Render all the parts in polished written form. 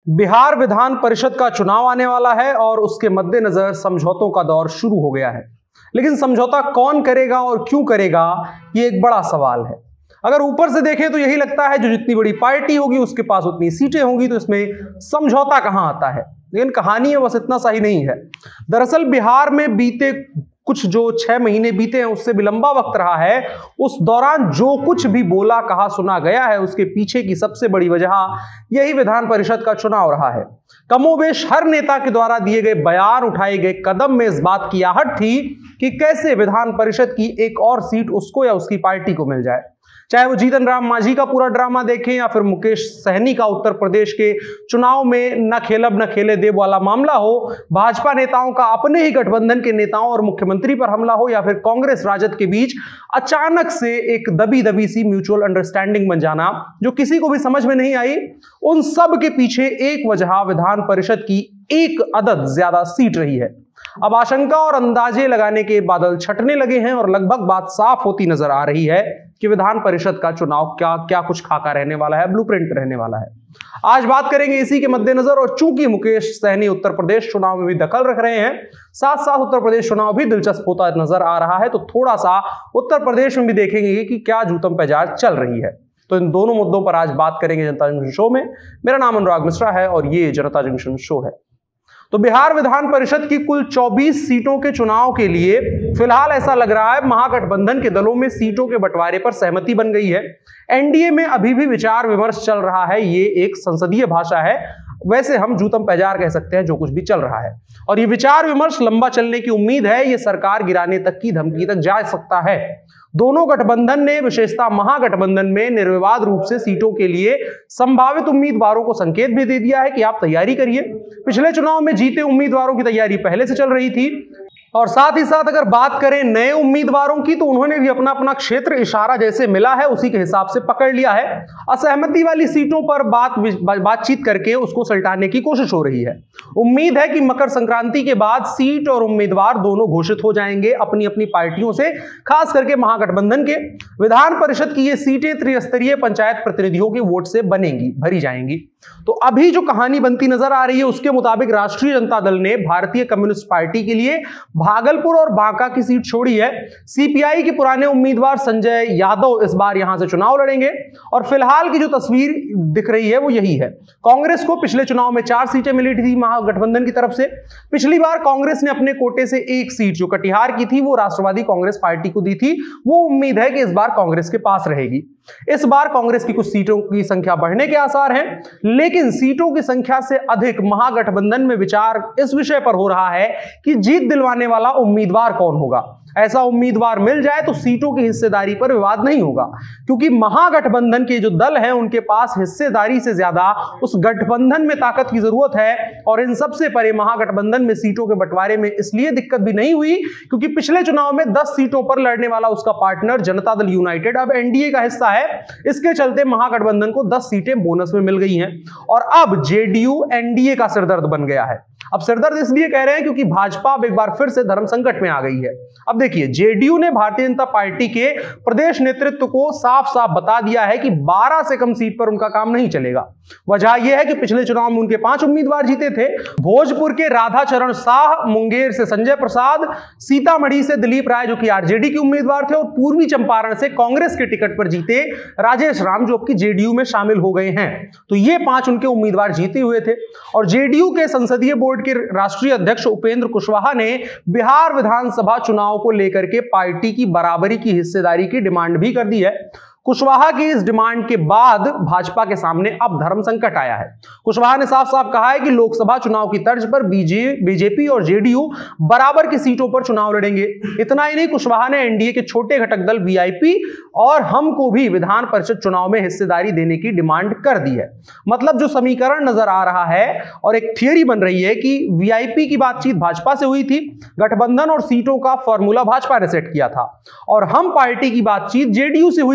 बिहार विधान परिषद का चुनाव आने वाला है और उसके मद्देनजर समझौतों का दौर शुरू हो गया है। लेकिन समझौता कौन करेगा और क्यों करेगा, ये एक बड़ा सवाल है। अगर ऊपर से देखें तो यही लगता है जो जितनी बड़ी पार्टी होगी उसके पास उतनी सीटें होंगी, तो इसमें समझौता कहां आता है। लेकिन कहानी है बस इतना सा ही नहीं है। दरअसल बिहार में बीते कुछ जो 6 महीने बीते हैं उससे भी लंबा वक्त रहा है, उस दौरान जो कुछ भी बोला कहा सुना गया है उसके पीछे की सबसे बड़ी वजह यही विधान परिषद का चुनाव रहा है। कमोबेश हर नेता के द्वारा दिए गए बयान, उठाए गए कदम में इस बात की आहट थी कि कैसे विधान परिषद की एक और सीट उसको या उसकी पार्टी को मिल जाए। चाहे वो जीतन राम मांझी का पूरा ड्रामा देखें या फिर मुकेश सहनी का उत्तर प्रदेश के चुनाव में न खेलब न खेले देव वाला मामला हो, भाजपा नेताओं का अपने ही गठबंधन के नेताओं और मुख्यमंत्री पर हमला हो, या फिर कांग्रेस राजद के बीच अचानक से एक दबी दबी सी म्यूचुअल अंडरस्टैंडिंग बन जाना जो किसी को भी समझ में नहीं आई। उन सब के पीछे एक वजह विधान परिषद की एक अदद ज्यादा सीट रही है। अब आशंका और अंदाजे लगाने के बादल छटने लगे हैं और लगभग बात साफ होती नजर आ रही है कि विधान परिषद का चुनाव क्या कुछ खाका रहने वाला है, ब्लूप्रिंट रहने वाला है। आज बात करेंगे इसी के मद्देनजर, और चूंकि मुकेश सहनी उत्तर प्रदेश चुनाव में भी दखल रख रहे हैं, साथ साथ उत्तर प्रदेश चुनाव भी दिलचस्प होता नजर आ रहा है, तो थोड़ा सा उत्तर प्रदेश में भी देखेंगे कि क्या जूतम पैजार चल रही है। तो इन दोनों मुद्दों पर आज बात करेंगे जनता जंक्शन शो में। मेरा नाम अनुराग मिश्रा है और ये जनता जंक्शन शो है। तो बिहार विधान परिषद की कुल 24 सीटों के चुनाव के लिए फिलहाल ऐसा लग रहा है महागठबंधन के दलों में सीटों के बंटवारे पर सहमति बन गई है। एनडीए में अभी भी विचार विमर्श चल रहा है, ये एक संसदीय भाषा है, वैसे हम जूतम पैजार कह सकते हैं जो कुछ भी चल रहा है। और ये विचार विमर्श लंबा चलने की उम्मीद है, ये सरकार गिराने तक की धमकी तक जा सकता है। दोनों गठबंधन ने, विशेषता महागठबंधन में, निर्विवाद रूप से सीटों के लिए संभावित उम्मीदवारों को संकेत भी दे दिया है कि आप तैयारी करिए। पिछले चुनाव में जीते उम्मीदवारों की तैयारी पहले से चल रही थी। और साथ ही साथ अगर बात करें नए उम्मीदवारों की, तो उन्होंने भी अपना अपना क्षेत्र इशारा जैसे मिला है उसी के हिसाब से पकड़ लिया है। असहमति वाली सीटों पर बातचीत करके उसको सल्टाने की कोशिश हो रही है। उम्मीद है कि मकर संक्रांति के बाद सीट और उम्मीदवार दोनों घोषित हो जाएंगे अपनी अपनी पार्टियों से, खास करके महागठबंधन के। विधान परिषद की ये सीटें त्रिस्तरीय पंचायत प्रतिनिधियों के वोट से बनेंगी, भरी जाएंगी। तो अभी जो कहानी बनती नजर आ रही है उसके मुताबिक राष्ट्रीय जनता दल ने भारतीय कम्युनिस्ट पार्टी के लिए भागलपुर और बांका की सीट छोड़ी है। सीपीआई के पुराने उम्मीदवार संजय यादव इस बार यहां से चुनाव लड़ेंगे और फिलहाल की जो तस्वीर दिख रही है वो यही है। कांग्रेस को पिछले चुनाव में 4 सीटें मिली थी महागठबंधन की तरफ से। पिछली बार कांग्रेस ने अपने कोटे से 1 सीट जो कटिहार की थी वो राष्ट्रवादी कांग्रेस पार्टी को दी थी। वो उम्मीद है कि इस बार कांग्रेस के पास रहेगी। इस बार कांग्रेस की कुछ सीटों की संख्या बढ़ने के आसार हैं, लेकिन सीटों की संख्या से अधिक महागठबंधन में विचार इस विषय पर हो रहा है कि जीत दिलवाने वाला उम्मीदवार कौन होगा। ऐसा उम्मीदवार मिल जाए तो सीटों की हिस्सेदारी पर विवाद नहीं होगा, क्योंकि महागठबंधन के जो दल हैं उनके पास हिस्सेदारी से ज्यादा उस गठबंधन में ताकत की जरूरत है। और इन सबसे परे महागठबंधन में सीटों के बंटवारे में इसलिए दिक्कत भी नहीं हुई क्योंकि पिछले चुनाव में 10 सीटों पर लड़ने वाला उसका पार्टनर जनता दल यूनाइटेड अब एनडीए का हिस्सा है। इसके चलते महागठबंधन को 10 सीटें बोनस में मिल गई हैं और अब जेडीयू एनडीए का सिरदर्द बन गया है। अब सिरदर्द इसलिए कह रहे हैं क्योंकि भाजपा अब एक बार फिर से धर्म संकट में आ गई है। अब देखिए, जेडीयू ने भारतीय जनता पार्टी के प्रदेश नेतृत्व को साफ साफ बता दिया है कि 12 से कम सीट पर उनका काम नहीं चलेगा। वजह यह है कि पिछले चुनाव में उनके 5 उम्मीदवार जीते थे। भोजपुर के राधाचरण शाह, मुंगेर से संजय प्रसाद, सीतामढ़ी से दिलीप राय जो कि आरजेडी के उम्मीदवार थे, और पूर्वी चंपारण से कांग्रेस के टिकट पर जीते राजेश राम जो कि जेडीयू में शामिल हो गए हैं। तो ये 5 उनके उम्मीदवार जीते हुए थे। और जेडीयू के संसदीय बोर्ड के राष्ट्रीय अध्यक्ष उपेंद्र कुशवाहा ने बिहार विधानसभा चुनाव को लेकर के पार्टी की बराबरी की हिस्सेदारी की डिमांड भी कर दी है। कुशवाहा की इस डिमांड के बाद भाजपा के सामने अब धर्म संकट आया है। कुशवाहा ने साफ साफ कहा है कि लोकसभा चुनाव की तर्ज पर बीजेपी और जेडीयू बराबर की सीटों पर चुनाव लड़ेंगे। इतना ही नहीं, कुशवाहा ने एनडीए के छोटे घटक दल वीआईपी और हम को भी विधान परिषद चुनाव में हिस्सेदारी देने की डिमांड कर दी है। मतलब जो समीकरण नजर आ रहा है और एक थियरी बन रही है कि वीआईपी की बातचीत भाजपा से हुई थी, गठबंधन और सीटों का फॉर्मूला भाजपा ने सेट किया था, और हम पार्टी की बातचीत जेडीयू से हुई थी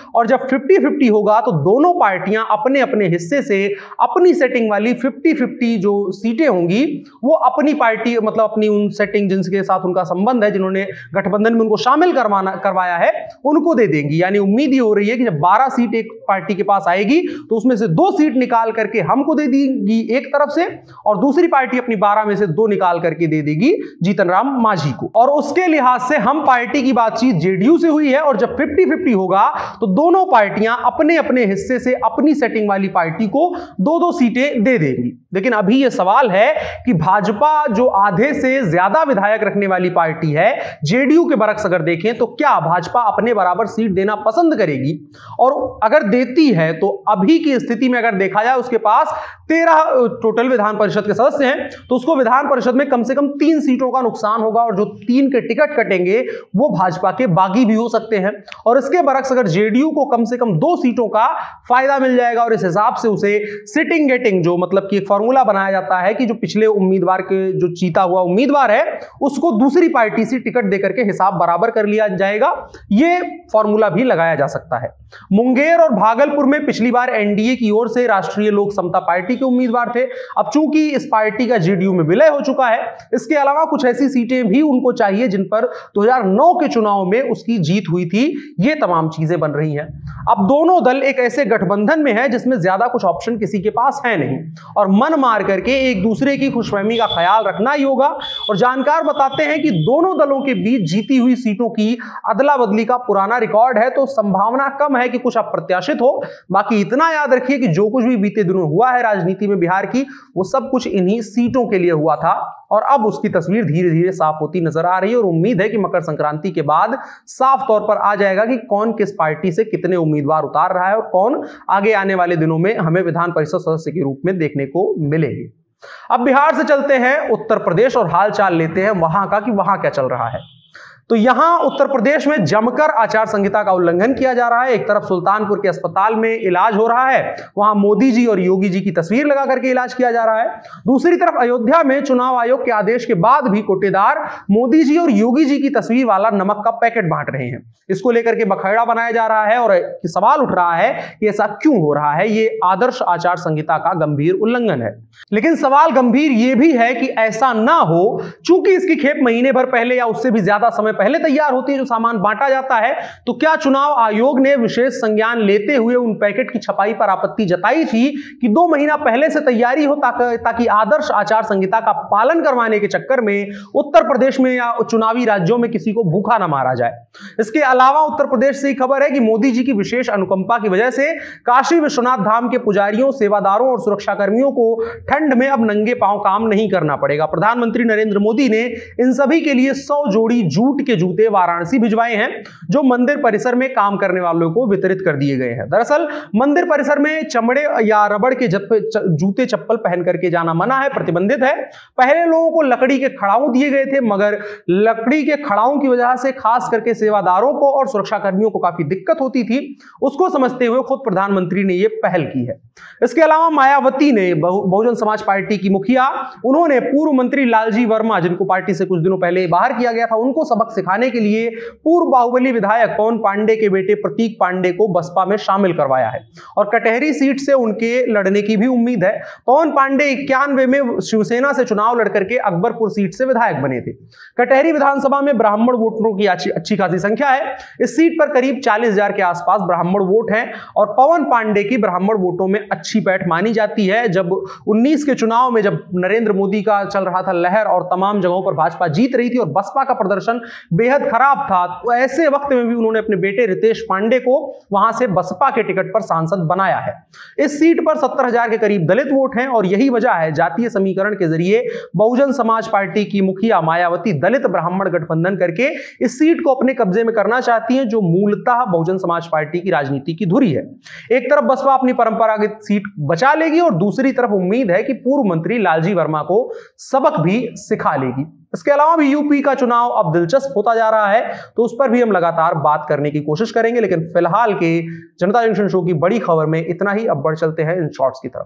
और जब 50-50 होगा तो दोनों पार्टियां अपने अपने हिस्से से अपनी सेटिंग वाली 50-50 जो सीटें होंगी वो अपनी पार्टी मतलब अपनी उन सेटिंग जिनके साथ उनका संबंध है, जिन्होंने गठबंधन में उनको शामिल करवाया है, उनको दे देंगी। यानी उम्मीद ये हो रही है कि जब 12 सीट एक पार्टी के पास आएगी तो उसमें से 2 सीट निकाल करके हमको दे देगी एक तरफ से, और दूसरी पार्टी अपनी 12 में से 2 निकाल करके दे देगी जीतन राम मांझी को। और उसके लिहाज से हम पार्टी की बातचीत जेडीयू से हुई है और जब 50-50 होगा तो दोनों पार्टियां अपने अपने हिस्से से अपनी सेटिंग वाली पार्टी को 2-2 सीटें दे देंगी। लेकिन अभी यह सवाल है कि भाजपा जो आधे से ज्यादा विधायक रखने वाली पार्टी है, जेडीयू के बरक्स अगर देखें तो क्या भाजपा अपने बराबर सीट देना पसंद करेगी? और अगर देती है तो अभी की स्थिति में अगर देखा जाए उसके पास 13 टोटल विधान परिषद के सदस्य हैं, तो उसको विधान परिषद में कम से कम 3 सीटों का नुकसान होगा और जो 3 के टिकट कटेंगे वो भाजपा के बागी भी हो सकते हैं। और इसके बरक्स अगर जेडीयू को कम से कम 2 सीटों का फायदा मिल जाएगा और इस हिसाब से उसे सिटिंग गेटिंग जो मतलब कि एक फॉर्मूला बनाया जाता है कि जो पिछले उम्मीदवार के जो जीता हुआ उम्मीदवार है उसको दूसरी पार्टी से टिकट देकर के हिसाब बराबर कर लिया जाएगा, यह फॉर्मूला भी लगाया जा सकता है। मुंगेर और भागलपुर में पिछली बार एनडीए की ओर से राष्ट्रीय लोक समता पार्टी के उम्मीदवार थे। अब चूंकि इस पार्टी का जेडीयू में विलय हो चुका है, इसके अलावा कुछ ऐसी सीटें भी उनको चाहिए जिन पर 2009 के चुनाव में उसकी जीत हुई थी। ये तमाम चीजें बन रही हैं। अब दोनों दल एक ऐसे गठबंधन में है जिसमें ज्यादा कुछ ऑप्शन किसी के पास है नहीं और मन मार करके एक दूसरे की खुशफहमी का ख्याल रखना ही होगा। और जानकार बताते हैं कि दोनों दलों के बीच जीती हुई सीटों की अदला बदली का पुराना रिकॉर्ड है, तो संभावना कम है कि कुछ अप्रत्याशित हो। बाकी इतना याद रखिए कि जो कुछ भी बीते दिनों हुआ है राजनीति में बिहार की, वो सब कुछ इन्हीं सीटों के लिए हुआ था और अब उसकी तस्वीर धीरे धीरे साफ होती नजर आ रही है। और उम्मीद है कि मकर संक्रांति के बाद साफ तौर पर आ जाएगा कि कौन किस पार्टी से कितने उम्मीदवार उतार रहा है और कौन आगे आने वाले दिनों में हमें विधान परिषद सदस्य के रूप में देखने को मिलेगी। अब बिहार से चलते हैं उत्तर प्रदेश और हाल चाल लेते हैं वहां का कि वहां क्या चल रहा है। तो यहां उत्तर प्रदेश में जमकर आचार संहिता का उल्लंघन किया जा रहा है। एक तरफ सुल्तानपुर के अस्पताल में इलाज हो रहा है, वहां मोदी जी और योगी जी की तस्वीर लगा करके इलाज किया जा रहा है। दूसरी तरफ अयोध्या में चुनाव आयोग के आदेश के बाद भी कोटेदार मोदी जी और योगी जी की तस्वीर वाला नमक का पैकेट बांट रहे हैं। इसको लेकर के बखेड़ा बनाया जा रहा है और सवाल उठ रहा है कि ऐसा क्यों हो रहा है। ये आदर्श आचार संहिता का गंभीर उल्लंघन है। लेकिन सवाल गंभीर यह भी है कि ऐसा ना हो, चूंकि इसकी खेप महीने भर पहले या उससे भी ज्यादा समय पहले तैयार होती है जो सामान बांटा जाता है, तो क्या चुनाव आयोग ने विशेष संज्ञान लेते हुए उन पैकेट की छपाई पर आपत्ति जताई थी कि 2 महीना पहले से तैयारी हो ताकि आदर्श आचार संहिता का पालन करवाने के चक्कर में उत्तर प्रदेश में या चुनावी राज्यों में किसी को भूखा ना मारा जाए। इसके अलावा उत्तर प्रदेश से खबर है कि मोदी जी की विशेष अनुकंपा की वजह से काशी विश्वनाथ धाम के पुजारियों, सेवादारों और सुरक्षाकर्मियों को ठंड में अब नंगे पांव काम नहीं करना पड़ेगा। प्रधानमंत्री नरेंद्र मोदी ने इन सभी के लिए 100 जोड़ी जूट के जूते वाराणसी भिजवाए हैं जो मंदिर परिसर में काम करने वालों को वितरित कर दिए गए हैं। दरअसल मंदिर परिसर में चमड़े या रबड़ के जूते चप्पल पहन करके जाना मना है, प्रतिबंधित है। पहले लोगों को लकड़ी के खड़ाऊ दिए गए थे, मगर लकड़ी के खड़ाऊ की वजह से खास करके सेवादारों को और सुरक्षाकर्मियों को काफी दिक्कत होती थी। उसको समझते हुए खुद प्रधानमंत्री ने यह पहल की है। इसके अलावा मायावती ने, बहुजन समाज पार्टी की मुखिया, उन्होंने पूर्व मंत्री लालजी वर्मा, जिनको पार्टी से कुछ दिनों पहले बाहर किया गया था, उनको सबक सिखाने के लिए पूर्व बाहुबली विधायक पवन पांडे के बेटे प्रतीक पांडे को बसपा में शामिल करवाया है और कटहरी सीट से उनके लड़ने की भी उम्मीद है। पवन पांडे 91 में शिवसेना से चुनाव लड़कर के अकबरपुर सीट से विधायक बने थे। कटहरी विधानसभा में ब्राह्मण वोटरों की अच्छी खासी संख्या है। इस सीट पर करीब 40,000 के आसपास ब्राह्मण वोट हैं और पवन पांडे की ब्राह्मण वोटों में अच्छी पैठ मानी जाती है। जब 19 के चुनाव में जब नरेंद्र मोदी का चल रहा था लहर और तमाम जगहों पर भाजपा जीत रही थी और बसपा का प्रदर्शन बेहद खराब था, तो ऐसे वक्त में भी उन्होंने अपने बेटे रितेश पांडे को वहां से बसपा के टिकट पर सांसद बनाया है। इस सीट पर 70,000 के करीब दलित वोट हैं और यही वजह है जातीय समीकरण के जरिए बहुजन समाज पार्टी की मुखिया मायावती दलित ब्राह्मण गठबंधन करके इस सीट को अपने कब्जे में करना चाहती हैं, जो मूलतः बहुजन समाज पार्टी की राजनीति की धुरी है। एक तरफ बसपा अपनी परंपरागत सीट बचा लेगी और दूसरी तरफ उम्मीद है कि पूर्व मंत्री लालजी वर्मा को सबक भी सिखा लेगी। इसके अलावा भी यूपी का चुनाव अब दिलचस्प होता जा रहा है, तो उस पर भी हम लगातार बात करने की कोशिश करेंगे। लेकिन फिलहाल के जनता जंक्शन शो की बड़ी खबर में इतना ही। अब बढ़ चलते हैं इन शॉर्ट्स की तरफ।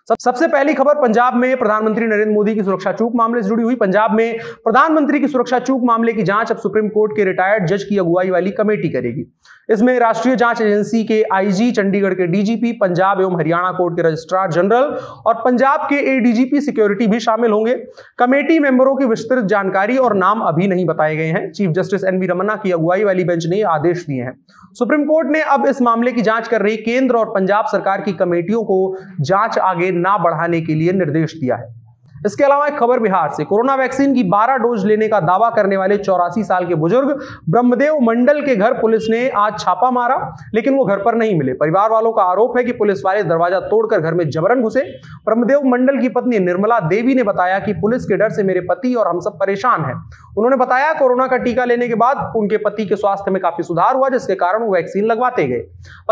सबसे पहली खबर पंजाब में प्रधानमंत्री नरेंद्र मोदी की सुरक्षा चूक मामले से जुड़ी हुई। पंजाब में प्रधानमंत्री की सुरक्षा चूक मामले की जांच अब सुप्रीम कोर्ट के रिटायर्ड जज की अगुवाई वाली कमेटी करेगी। इसमें राष्ट्रीय जांच एजेंसी के आईजी, चंडीगढ़ के डीजीपी, पंजाब एवं हरियाणा कोर्ट के रजिस्ट्रार जनरल और पंजाब के एडीजीपी सिक्योरिटी भी शामिल होंगे। कमेटी मेंबरों की विस्तृत जानकारी और नाम अभी नहीं बताए गए हैं। चीफ जस्टिस एनवी रमन्ना की अगुवाई वाली बेंच ने आदेश दिए हैं। सुप्रीम कोर्ट ने अब इस मामले की जांच कर रही केंद्र और पंजाब सरकार की कमेटियों को जांच आगे ना बढ़ाने के लिए निर्देश दिया है। इसके अलावा एक खबर बिहार से। कोरोना वैक्सीन की 12 डोज लेने का दावा करने वाले 84 साल के बुजुर्ग ब्रह्मदेव मंडल के घर पुलिस ने आज छापा मारा, लेकिन वो घर पर नहीं मिले। परिवार वालों का आरोप है कि पुलिस वाले दरवाजा तोड़कर घर में जबरन घुसे। ब्रह्मदेव मंडल की पत्नी निर्मला देवी ने बताया कि पुलिस के डर से मेरे पति और हम सब परेशान हैं। उन्होंने बताया कोरोना का टीका लेने के बाद उनके पति के स्वास्थ्य में काफी सुधार हुआ, जिसके कारण वो वैक्सीन लगवाते गए।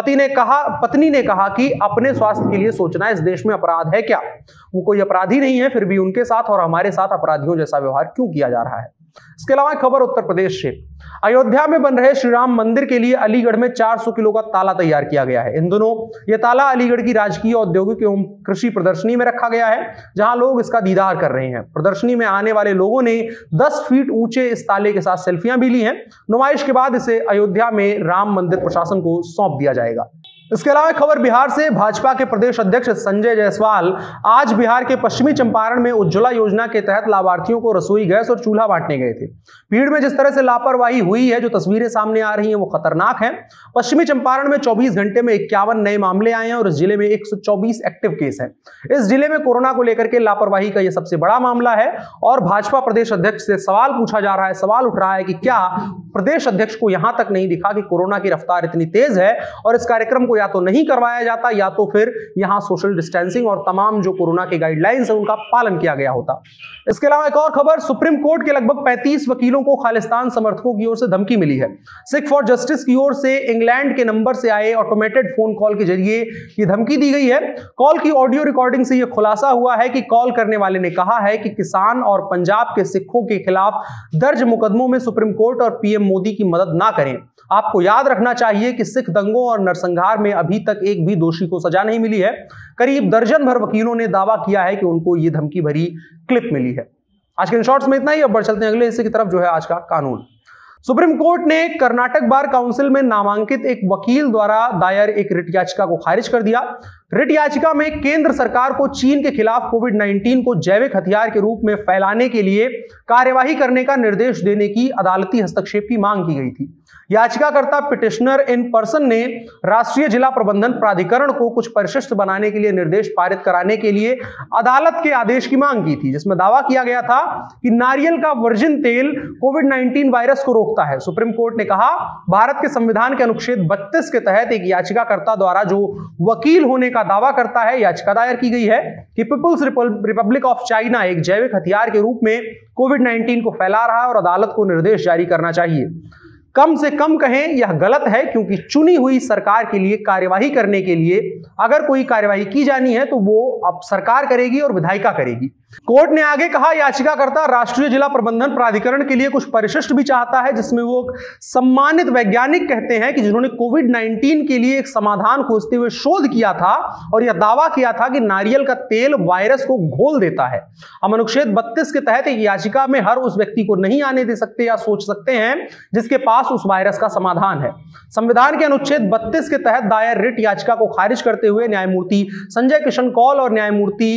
पत्नी ने कहा कि अपने स्वास्थ्य के लिए सोचना इस देश में अपराध है क्या? वो कोई अपराधी नहीं है, फिर भी उनके साथ और हमारे साथ अपराधियों जैसा व्यवहार क्यों किया जा रहा है? इसके अलावा खबर उत्तर प्रदेश से। अयोध्या में बन रहे श्री राम मंदिर के लिए अलीगढ़ में 400 किलो का ताला तैयार किया गया है। इन दिनों यह ताला अलीगढ़ की राजकीय औद्योगिक एवं कृषि प्रदर्शनी में रखा गया है, जहां लोग इसका दीदार कर रहे हैं। प्रदर्शनी में आने वाले लोगों ने 10 फीट ऊंचे इस ताले के साथ सेल्फियां भी ली हैं। नुमाइश के बाद इसे अयोध्या में राम मंदिर प्रशासन को सौंप दिया जाएगा। इसके अलावा खबर बिहार से। भाजपा के प्रदेश अध्यक्ष संजय जायसवाल आज बिहार के पश्चिमी चंपारण में उज्ज्वला योजना के तहत लाभार्थियों को रसोई गैस और चूल्हा बांटने गए थे। भीड़ में जिस तरह से लापरवाही हुई है, जो तस्वीरें सामने आ रही हैं, वो खतरनाक है। पश्चिमी चंपारण में 24 घंटे में 51 नए मामले आए हैं और इस जिले में 124 एक्टिव केस हैं। इस जिले में कोरोना को लेकर के लापरवाही का यह सबसे बड़ा मामला है और भाजपा प्रदेश अध्यक्ष से सवाल पूछा जा रहा है, सवाल उठ रहा है कि क्या प्रदेश अध्यक्ष को यहां तक नहीं दिखा कि कोरोना की रफ्तार इतनी तेज है और इस कार्यक्रम को या तो नहीं करवाया जाता या तो फिर यहां सोशल डिस्टेंसिंग और तमाम जो कोरोना के गाइडलाइंस है उनका पालन किया गया होता। इसके अलावा एक और खबर। सुप्रीम कोर्ट के लगभग 35 वकीलों को खालिस्तान समर्थकों की ओर से धमकी मिली है। सिख फॉर जस्टिस की ओर से इंग्लैंड के नंबर से आए ऑटोमेटेड फोन कॉल के जरिए यह धमकी दी गई है। कॉल की ऑडियो रिकॉर्डिंग से यह खुलासा हुआ है कि कॉल करने वाले ने कहा है कि किसान और पंजाब के सिखों के खिलाफ दर्ज मुकदमों में सुप्रीम कोर्ट और पीएम मोदी की मदद ना करें। आपको याद रखना चाहिए कि सिख दंगों और नरसंहार में अभी तक एक भी दोषी को सजा नहीं मिली है। करीब दर्जन भर वकीलों ने दावा किया है कि उनको यह धमकी भरी क्लिप मिली है। आज के इन शॉर्ट्स में इतना ही। अब बढ़ चलते हैं अगले हिस्से की तरफ, जो है आज का कानून। सुप्रीम कोर्ट ने कर्नाटक बार काउंसिल में नामांकित एक वकील द्वारा दायर एक रिट याचिका को खारिज कर दिया। रिट याचिका में केंद्र सरकार को चीन के खिलाफ कोविड-19 को जैविक हथियार के रूप में फैलाने के लिए कार्यवाही करने का निर्देश देने की अदालती हस्तक्षेप की मांग की गई थी। याचिकाकर्ता पिटिशनर इन पर्सन ने राष्ट्रीय जिला प्रबंधन प्राधिकरण को कुछ परिशिष्ट बनाने के लिए निर्देश पारित कराने के लिए अदालत के आदेश की मांग की थी, जिसमें दावा किया गया था कि नारियल का वर्जिन तेल कोविड-19 वायरस को रोकता है। सुप्रीम कोर्ट ने कहा, भारत के संविधान के अनुच्छेद 32 के तहत एक याचिकाकर्ता द्वारा जो वकील होने का दावा करता है, याचिका दायर की गई है कि पीपुल्स रिपब्लिक ऑफ चाइना एक जैविक हथियार के रूप में कोविड-19 को फैला रहा है और अदालत को निर्देश जारी करना चाहिए। कम से कम कहें यह गलत है, क्योंकि चुनी हुई सरकार के लिए कार्यवाही करने के लिए अगर कोई कार्यवाही की जानी है तो वो अब सरकार करेगी और विधायिका करेगी। कोर्ट ने आगे कहा, याचिकाकर्ता राष्ट्रीय जिला प्रबंधन प्राधिकरण के लिए कुछ परिशिष्ट भी चाहता है, जिसमें वो सम्मानित वैज्ञानिक कहते हैं कि जिन्होंने कोविड-19 के लिए एक समाधान खोजते हुए शोध किया था और यह दावा किया था कि नारियल का तेल वायरस को घोल देता है। हम अनुच्छेद 32 के तहत एक याचिका में हर उस व्यक्ति को नहीं आने दे सकते या सोच सकते हैं जिसके पास उस वायरस का समाधान है। संविधान के अनुच्छेद 32 के तहत दायर रिट याचिका को खारिज करते हुए न्यायमूर्ति संजय किशन कौल और न्यायमूर्ति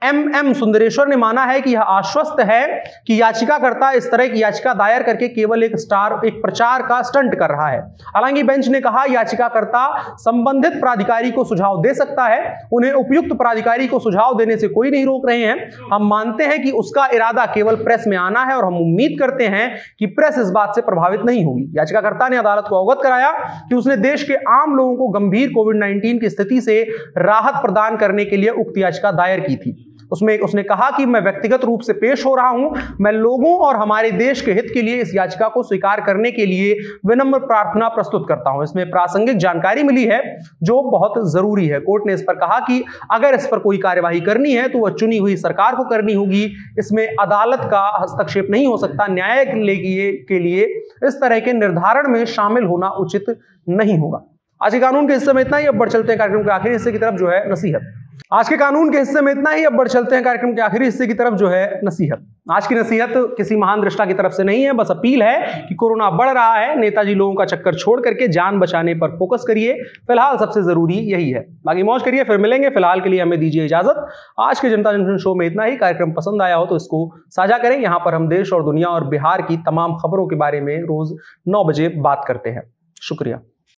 एम सुंदरेश्वर ने माना है कि यह आश्वस्त है कि याचिकाकर्ता इस तरह की याचिका दायर करके केवल एक प्रचार का स्टंट कर रहा है। हालांकि बेंच ने कहा, याचिकाकर्ता संबंधित प्राधिकारी को सुझाव दे सकता है, उन्हें उपयुक्त प्राधिकारी को सुझाव देने से कोई नहीं रोक रहे हैं। हम मानते हैं कि उसका इरादा केवल प्रेस में आना है और हम उम्मीद करते हैं कि प्रेस इस बात से प्रभावित नहीं होगी। याचिकाकर्ता ने अदालत को अवगत कराया कि उसने देश के आम लोगों को गंभीर कोविड-19 की स्थिति से राहत प्रदान करने के लिए उक्त याचिका दायर की थी। उसने कहा कि मैं व्यक्तिगत रूप से पेश हो रहा हूं, मैं लोगों और हमारे देश के हित के लिए इस याचिका को स्वीकार करने के लिए विनम्र प्रार्थना प्रस्तुत करता हूं। इसमें प्रासंगिक जानकारी मिली है जो बहुत जरूरी है। कोर्ट ने इस पर कहा कि अगर इस पर कोई कार्यवाही करनी है तो वह चुनी हुई सरकार को करनी होगी, इसमें अदालत का हस्तक्षेप नहीं हो सकता। न्याय के लिए इस तरह के निर्धारण में शामिल होना उचित नहीं होगा। आज के कानून के हिस्से में इतना ही। अब बढ़ चलते हैं कार्यक्रम के आखिरी हिस्से की तरफ, जो है नसीहत। आज के कानून के हिस्से में इतना ही। अब बढ़ चलते हैं कार्यक्रम के आखिरी हिस्से की तरफ, जो है नसीहत। आज की नसीहत किसी महान दृष्टा की तरफ से नहीं है, बस अपील है कि कोरोना बढ़ रहा है, नेताजी लोगों का चक्कर छोड़ करके जान बचाने पर फोकस करिए। फिलहाल सबसे जरूरी यही है। बाकी मौज करिए, फिर मिलेंगे। फिलहाल के लिए हमें दीजिए इजाजत। आज के जनता जंक्शन शो में इतना ही। कार्यक्रम पसंद आया हो तो इसको साझा करें। यहां पर हम देश और दुनिया और बिहार की तमाम खबरों के बारे में रोज 9 बजे बात करते हैं। शुक्रिया।